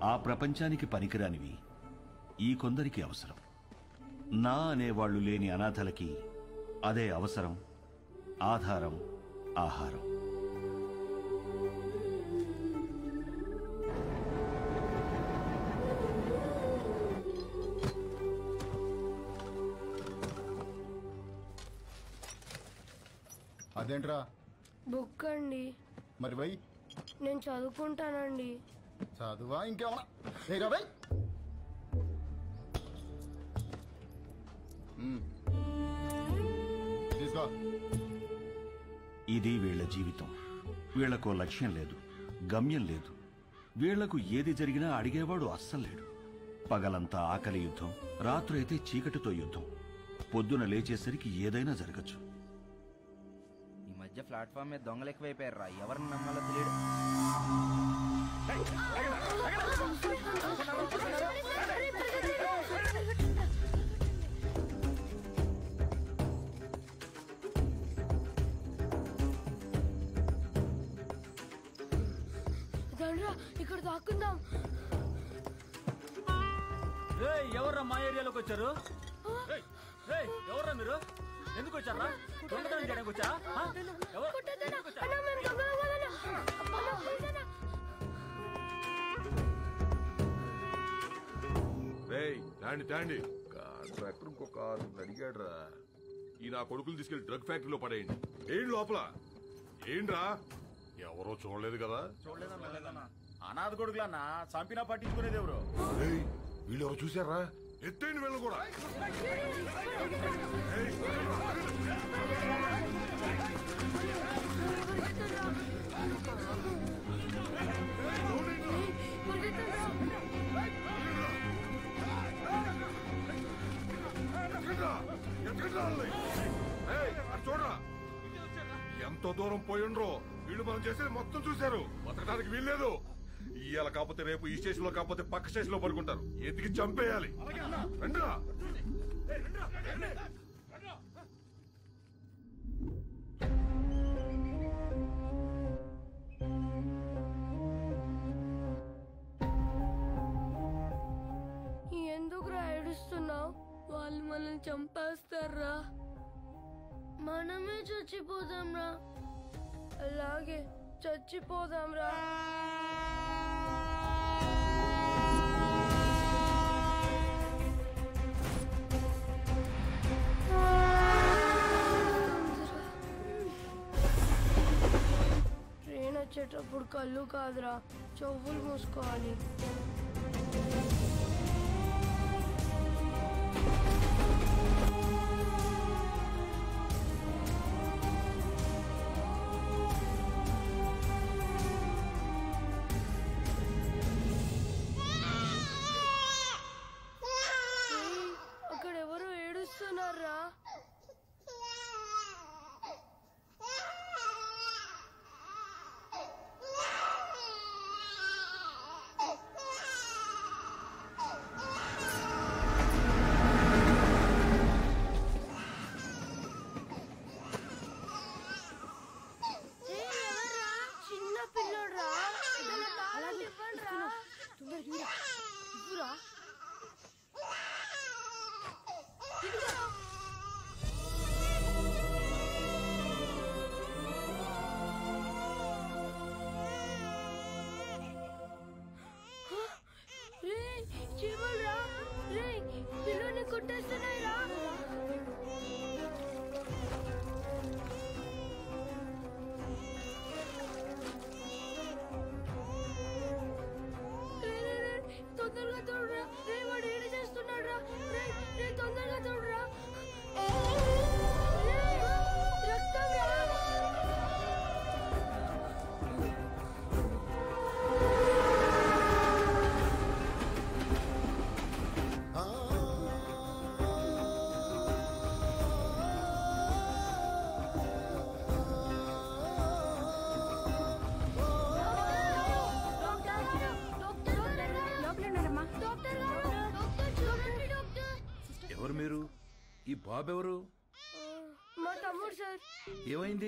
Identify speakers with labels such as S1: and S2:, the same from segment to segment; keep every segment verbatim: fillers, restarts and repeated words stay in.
S1: ఆ ప్రపంచానికి పనికిరానివి ఈ కొందరికి అవసరం. నా అనేవాళ్లు లేని అనాథలకి అదే అవసరం, ఆధారం, ఆహారం.
S2: అదేంట్రా?
S3: బుక్ అండి.
S2: మరి బై
S3: నేను చదువుకుంటానండి.
S2: చదువా ఇంకేమన్నా? బై తీసుకో.
S1: ఇది వీళ్ల జీవితం. వీళ్లకో లక్ష్యం లేదు, గమ్యం లేదు. వీళ్లకు ఏది జరిగినా అడిగేవాడు అస్సలు లేడు. పగలంతా ఆకలి యుద్ధం, రాత్రైతే చీకటితో యుద్ధం. పొద్దున లేచేసరికి ఏదైనా జరగచ్చు.
S4: ఈ మధ్య ప్లాట్ఫామ్ మీద దొంగలు ఎక్కువైపోయారా, ఎవరిని నమ్మాలో తెలియదు.
S3: ఇక్కడ దాక్కుందాం.
S5: ఎవర్రా మా ఏరియాలోకి వచ్చారు? ఎవర్రా మీరు? ఎందుకు వచ్చారా? దొంగతనం చేయడానికి వచ్చా?
S6: తాండి తాండి కాంట్రాక్టర్ ఇంకొక ఆరు అడిగాడు రా. ఈ నా కొడుకులు తీసుకెళ్లి డ్రగ్ ఫ్యాక్టరీలో పడేయండి. ఏంటి లోపల? ఏంట్రా? ఎవరో చూడలేదు కదా?
S5: అనాథ కొడుకులన్నా చంపినా పట్టించుకునేది ఎవరు?
S6: వీళ్ళు ఎవరు చూసారా? ఎత్తైన వీళ్ళు కూడా. చూడరా ఎంతో దూరం పోయిండ్రో. వీళ్ళు మనం చేసేది మొత్తం చూశారు. బతకడానికి వీల్లేదు. ఇవాళ కాకపోతే రేపు ఈ స్టేషన్ లో కాకపోతే పక్క స్టేషన్ లో పడుకుంటారు. ఎతికి చంపేయాలి. రండిరా.
S3: ఎందుకురా ఏడుస్తున్నావు? వాళ్ళు మనల్ని చంపేస్తారా? మనమే చచ్చిపోదాం రా. అలాగే చచ్చిపోదాం రా. ట్రైన్ వచ్చేటప్పుడు కళ్ళు కాదురా, చెవులు మూసుకోవాలి.
S5: ఎవరు మీరు? ఈ బాబు ఎవరు?
S3: మా తమ్ముడు సార్.
S5: ఏమైంది?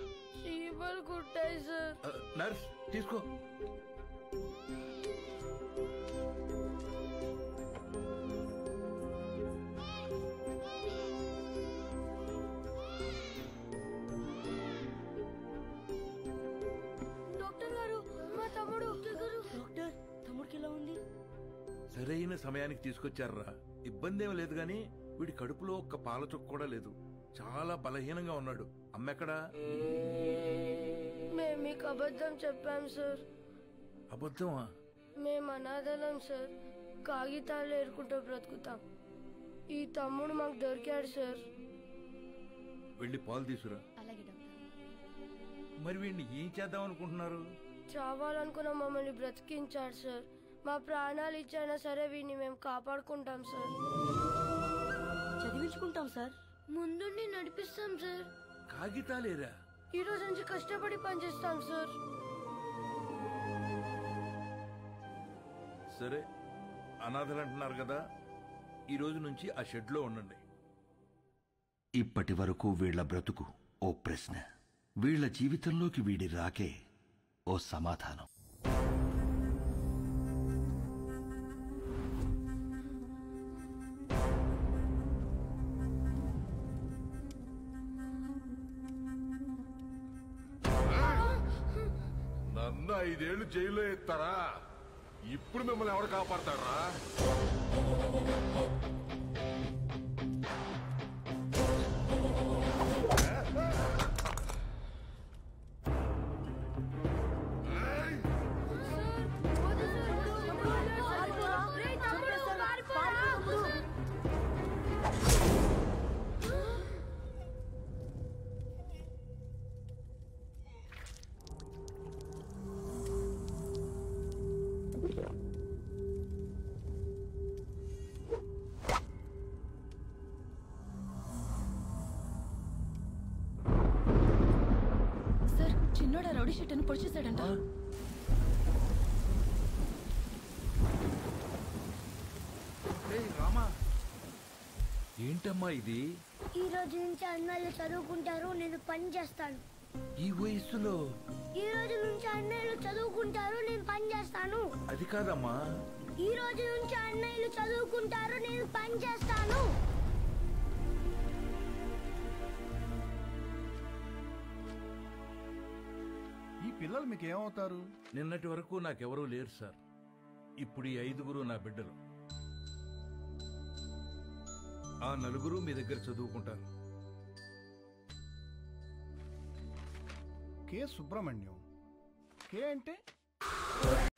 S3: చీమలు కుట్టాయి సార్.
S5: నర్స్ తీసుకో.
S7: బిడ్డని సమయానికి తీసుకొచ్చారా? ఇబ్బంది ఏం లేదు గాని వీడి కడుపులో ఒక్క పాల చుక్క కూడా లేదు. చాలా బలహీనంగా ఉన్నాడు. అమ్మెక్కడా?
S3: మేము మీకు అబద్ధం చెప్పాం సార్.
S7: అబద్ధమా?
S3: మేము అనాథలం సార్. కాగితాలు ఏరుకుంటూ బ్రతుకుతాం. ఈ తమ్ముడు మాకు దొరికాడు సార్.
S7: వెళ్ళి పాలు తీసురా. మరి వీడిని ఏం చేద్దాం అనుకుంటున్నారు?
S3: చావాలనుకున్న మమ్మల్ని బ్రతికించాడు సార్. మా ప్రాణాలు ఇచ్చైనా సరే వీడిని మేము కాపాడుకుంటాం సార్.
S8: చదివించుకుంటాం సార్.
S3: ముందుండి నడిపిస్తాం సార్.
S7: కాగితాలేరా?
S3: ఈ రోజు నుంచి కష్టపడి పనిచేస్తాం సార్.
S7: సరే, అనాథలు అంటున్నారు కదా, ఈ రోజు నుంచి ఆ షెడ్ లో ఉండండి.
S1: ఇప్పటి వరకు వీళ్ల బ్రతుకు ఓ ప్రశ్న, వీళ్ల జీవితంలోకి వీడి రాకే ఓ సమాధానం.
S6: నన్ను ఐదేళ్లు జైల్లో ఎత్తారా? ఇప్పుడు మిమ్మల్ని ఎవరు కాపాడతారా?
S8: సార్, చిన్నోడ రౌడీ షీట్ అని పొడిచేశాడంట.
S7: రామా, ఏంటమ్మా ఇది?
S3: ఈ రోజు నుంచి అన్నయ్యలు చదువుకుంటారు, నేను పని చేస్తాను.
S7: ఈ వయస్సులో?
S3: ఈ రోజు నుంచి అన్నయ్యలు చదువుకుంటారు, నేను పని చేస్తాను.
S7: అది కాదమ్మా.
S3: ఈ రోజు నుంచి అన్నయ్యలు చదువుకుంటారు, నేను పని చేస్తాను.
S2: ఈ పిల్లలు మీకు ఏమవుతారు?
S7: నిన్నటి వరకు నాకెవరూ లేరు సార్. ఇప్పుడు ఈ ఐదుగురు నా బిడ్డలు. ఆ నలుగురు మీ దగ్గర చదువుకుంటారు.
S2: కే సుబ్రహ్మణ్యం. కే అంటే